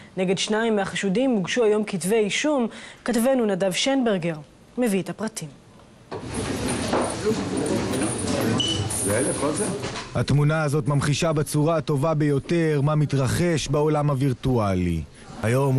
נגד 2 מהחשודים הוגשו היום כתבי אישום. כתבנו נדב שנברגר מביא את הפרטים. התמונה הזאת ממחישה בצורה הטובה ביותר מה מתרחש בעולם הווירטואלי. היום